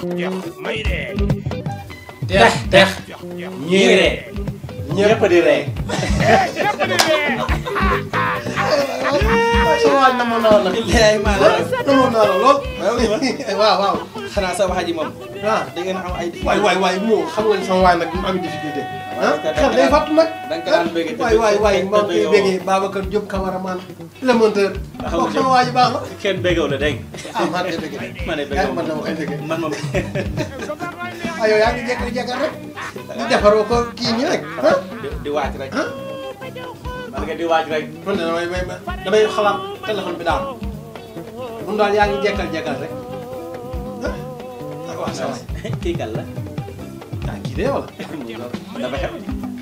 may ree. tex ñii ree ñëpp di ree. sama waaj na ma naa la. léegi maa la na ma naa la lool. waaw waaw. xanaa sa wax ji moom. ah da ngeen am ay. waay moo xam nga ni sama waay nag mu am difficulté. ah xel day fàttu nag. da nga ko daan bëgg te waay maa ngi koy bëggee Babacar Diop cameraman le monteur. kooku sama waay ji baax na. kenn bëggew la dégg ah maa ngi koy bëggee. ma ne bëggew man dama koy bëggee. man moom. ah yow yaa ngi jekkal rek. di defaroo ko kii nii rek. di waaj rek. man nga di waaj rek. man de damay xalaat téléphone bi daal. mun daal yaa ngi jekkal rek. waaw ça va. kii kan la. ah kii de wala. dafa xew.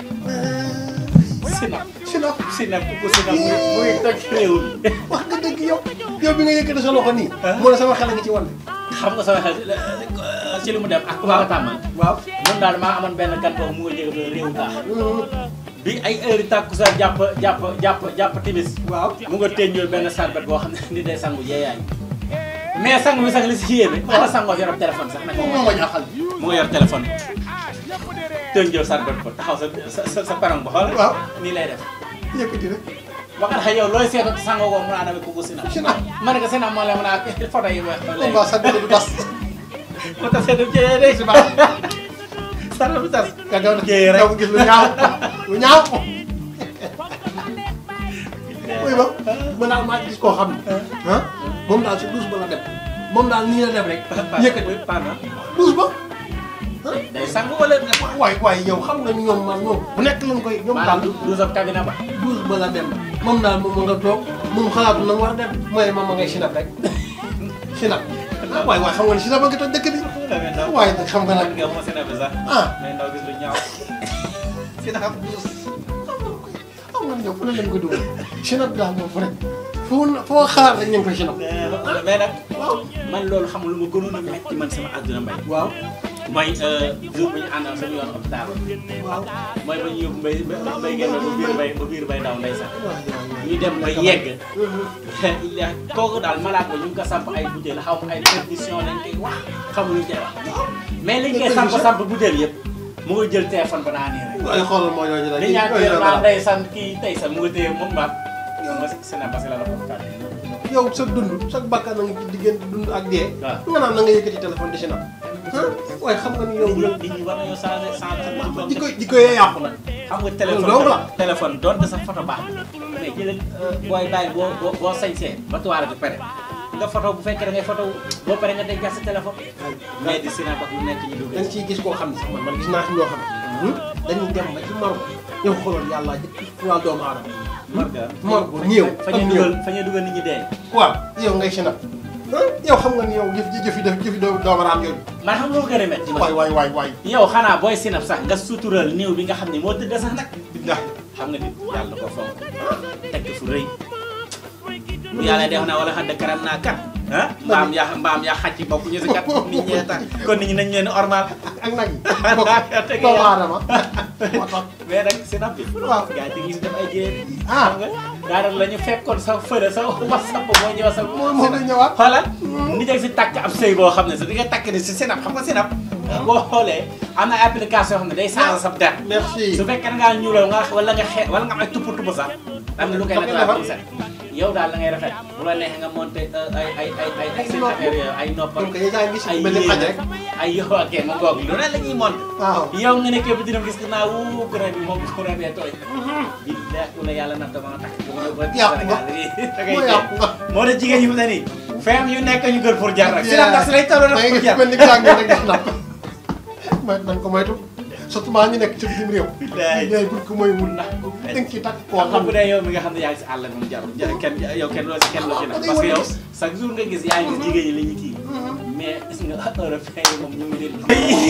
Sinap. Sinap ku Sinap muy toj réew mi. wax nga dëgg yow bi nga yëkkati sa loxo nii. mu ne sama xel a ngi ci wan. xam nga sama xel ci li mu dem ak waa tàmmal. waaw moom daal maa amoon benn kan boobu mu ngi jóge réew taax. bi ay heure tàkku sa jàpp timis. waaw mu nga teññoo benn sarbet boo xam ne ni day sangu jeeyaay. mais sangu bi sax li si yéeme. ana sangoo yor téléphone sax nag. moom ma jaaxal. mu nga yor téléphone. teññoo sarbet ko taxaw sa perong ba xool. waaw nii lay def. yëkkati rek. waxal xëy yow looy seetlu sangoo ko mun a demee kooku Sinap. Sinap ma ne ko Sinap moo la mën a photo yi wax. comme ça sa du tas. moo tax seen jëyee de. si baax. sara du tas. nga daw na jëyee rek daw gis lu ñaaw lu ñaaw. oui ba man daal maa gis koo xam ne. ah moom daal si douze ba la dem. moom daal nii la def rek. yëkkati Pana. douze ba. day sangu wala. waay yow xam nga ni ñoom man ñoom bu nekk lañ koy ñoom daal. douze ab cabine ba. douze ba la dem moom daal moom nga toog moom xalaatu na mu war a dem mooy moom ma ngay Sinap rek. Sinap waay xam nga ni Sinap a ngi toj dëkk bi. waaye nag xam nga nag. nga ma Sinap bi sax. ah mais ndaw gis lu ñaaw. Sinap xam nga ni yow fu ne lañ ko dugal. Sinap daal moom fu ne foo xaar rek ñu ngi koy Sinap. mais nag. waaw man loolu xam lu ma gënoon a metti man sama àdduna mbay. waaw. mooy jour bu ñu àndal sama yoon hôpital. waaw. mooy ba ñu yóbbu mbay génn ba biir bay daw ndeysaan. ñu dem ba yegg. kooku daal malade ba ñu ngi ko samp ay butéel xaw ma ay perfusion lañ koy wax xamuñu koy wax. mais liñ koy samp butéel yëpp mu ngi jël téléphone ba naa nii rek. waaye xoolal moo yooyu li ñaan téye naa ndeysaan kii tey sax mu ngi téye moom baat. yow ma Sinap parce que la la ko kàddu. yow sa dund sa bakkan na nga ci diggante dund ak dee. waaw nga naan na nga yëkkati téléphone di Sinap. waaye xam nga ni yow. nit ñi war nañoo changé di ko yee yàqu na. xam nga téléphone doonte sa photo baax mais jëlee booy bàyyi boo sañsee ba tuwaale bi pare nga photo bu fekkee da ngay photo boo pare nga denc sa téléphone. mais di Sinap ak lu nekk ñu dugg. da nga ciy gis koo xam ne sax man gis naa fi ñoo xam ne. dañuy dem ba ci Maroc yow xoolal yàlla jëkk wàllu doomu aadama. Maroc néew fa ñuy dugal nit ñi dee. waaw yow ngay Sinap. yow xam nga ni yow jëfi doomu raam yooyu. man xam nga lu gën a métti. waay. yow xanaa booy Sinap sax nga sutural néew bi nga xam ne moo tëdd sax nag. billahi xam nga nit yàlla ko fonk tekk fu rëy bu yàlla def na wala xadd karam naa kat mbaam yaa xaj ci bokk ñu si kat nit ñee tax kon nit ñi nañ leen ormal ak nag yi bokk doomu aadama moo tax mais nag Sinap bi waaw gaa yi gis def ay jéer ah xam nga daanaka la ñu fekkoon sa fële sa WhatsApp moo ñëw sa moo koy ñëwaat xoolal nit ak si takk ab sëy boo xam ne sax di nga takk ni si Sinap xam nga Sinap boo xoolee am na application yoo xam ne day changer sa der merci su fekkee da ngaa ñuuloo nga wala nga xeet wala nga am ay tupp sax am na lu koy naturel set yow daal la ngay rafet bu la neexee nga monté ay seen affaire yooyu ay noppal ay yéen ay yow ak ma ngoog lu ne la ñuy monté yow nga nekkee bi dina gis naa wu gën bi moom gën bee tooy bi leeku la yàlla na dama takk yàqu nga moo tax jigéen ñi fu ne nii fem yu nekk ñu gën pour jar rek Sinap ndax si lay talo rek pour jar dañ ko moytu surtout maa ngi nekk ci bitim réew. bilaay buñ ko moy wul ndax dañ ciy takk koo xam bu dee yow mi nga xam ne yaa ngi si àll moom jarul kenn yow kenn loo si nag parce que yow chaque jour nga gis yaa ngi gis jigéen ñi li ñu kii mais gis nga européen yi moom ñu ngi leen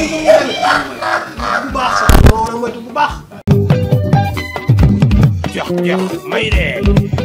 bu baax sax loolu moytu bu baax may ree